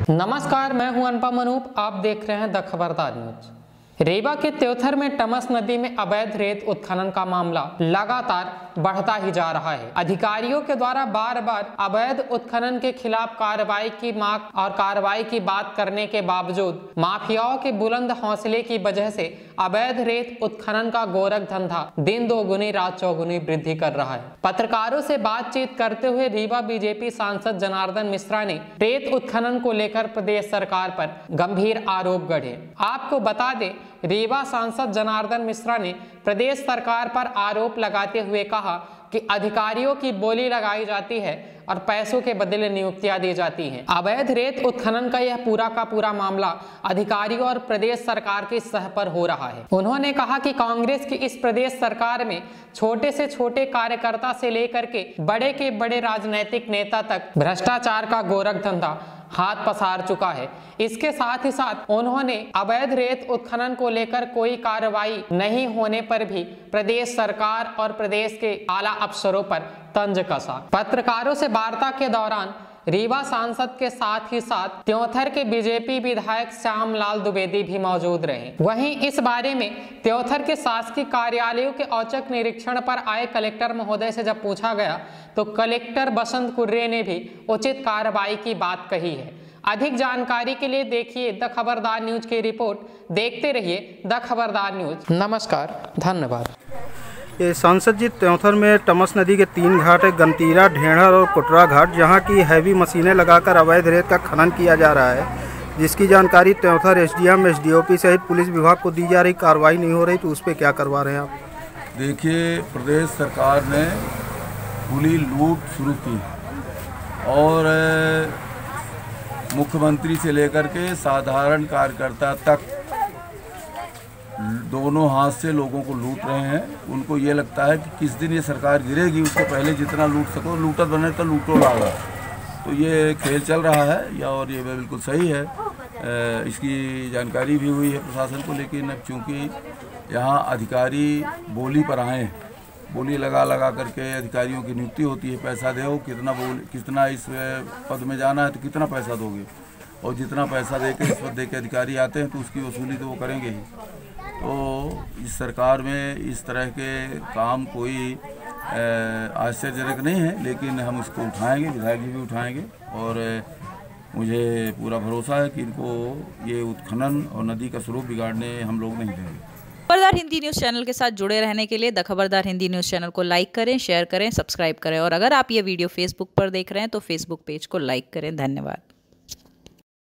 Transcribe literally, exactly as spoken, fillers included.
नमस्कार, मैं हूं अनुपम अनूप। आप देख रहे हैं द खबरदार न्यूज। रीवा के त्योथर में टमस नदी में अवैध रेत उत्खनन का मामला लगातार बढ़ता ही जा रहा है। अधिकारियों के द्वारा बार बार अवैध उत्खनन के खिलाफ कार्रवाई की मांग और कार्रवाई की बात करने के बावजूद माफियाओं के बुलंद हौसले की वजह से अवैध रेत उत्खनन का गोरख धंधा दिन दोगुनी रात चौगुनी वृद्धि कर रहा है। पत्रकारों से बातचीत करते हुए रीवा बीजेपी सांसद जनार्दन मिश्रा ने रेत उत्खनन को लेकर प्रदेश सरकार पर गंभीर आरोप गढ़े। आपको बता दें, रीवा सांसद जनार्दन मिश्रा ने प्रदेश सरकार पर आरोप लगाते हुए कहा कि अधिकारियों की बोली लगाई जाती है और पैसों के बदले नियुक्तियां दी जाती हैं। अवैध रेत उत्खनन का यह पूरा का पूरा मामला अधिकारियों और प्रदेश सरकार की सह पर हो रहा है। उन्होंने कहा कि कांग्रेस की इस प्रदेश सरकार में छोटे से छोटे कार्यकर्ता से लेकर के बड़े के बड़े राजनीतिक नेता तक भ्रष्टाचार का गोरख धंधा हाथ पसार चुका है। इसके साथ ही साथ उन्होंने अवैध रेत उत्खनन को लेकर कोई कार्रवाई नहीं होने पर भी प्रदेश सरकार और प्रदेश के आला अफसरों पर तंज कसा। पत्रकारों से वार्ता के दौरान रीवा सांसद के साथ ही साथ त्योथर के बीजेपी विधायक श्यामलाल द्विवेदी भी मौजूद रहे। वहीं इस बारे में त्योथर के शासकीय कार्यालयों के औचक निरीक्षण पर आए कलेक्टर महोदय से जब पूछा गया तो कलेक्टर बसंत कुर्रे ने भी उचित कार्रवाई की बात कही है। अधिक जानकारी के लिए देखिए द खबरदार न्यूज की रिपोर्ट। देखते रहिए द खबरदार न्यूज। नमस्कार, धन्यवाद। ये सांसद जी, त्योथर में टमस नदी के तीन घाट है, गंतीरा, ढेढ़र और कुटरा घाट, जहाँ की हैवी मशीनें लगाकर अवैध रेत का खनन किया जा रहा है, जिसकी जानकारी त्योथर एसडीएम, एसडीओपी सहित पुलिस विभाग को दी जा रही, कार्रवाई नहीं हो रही, तो उस पर क्या करवा रहे हैं आप? देखिए, प्रदेश सरकार ने खुली लूट शुरू की और मुख्यमंत्री से लेकर के साधारण कार्यकर्ता तक दोनों हाथ से लोगों को लूट रहे हैं। उनको ये लगता है कि किस दिन ये सरकार गिरेगी, उसको पहले जितना लूट सको, लूटर बने तो लूटो लागा। तो ये खेल चल रहा है या और ये बिल्कुल सही है। इसकी जानकारी भी हुई है प्रशासन को, लेकिन अब चूँकि यहाँ अधिकारी बोली पर आए, बोली लगा लगा करके अधिकारियों की नियुक्ति होती है। पैसा दो, कितना बोल कितना इस पद में जाना है तो कितना पैसा दोगे, और जितना पैसा दे के रिश्वत दे के अधिकारी आते हैं तो उसकी वसूली तो वो करेंगे ही। तो इस सरकार में इस तरह के काम कोई आश्चर्यजनक नहीं है, लेकिन हम इसको उठाएंगे, विधायक जी भी उठाएंगे, और मुझे पूरा भरोसा है कि इनको ये उत्खनन और नदी का स्वरूप बिगाड़ने हम लोग नहीं देंगे। खबरदार हिंदी न्यूज़ चैनल के साथ जुड़े रहने के लिए the Khabardar Hindi news channel को लाइक करें, शेयर करें, सब्सक्राइब करें, और अगर आप ये वीडियो फेसबुक पर देख रहे हैं तो फेसबुक पेज को लाइक करें। धन्यवाद।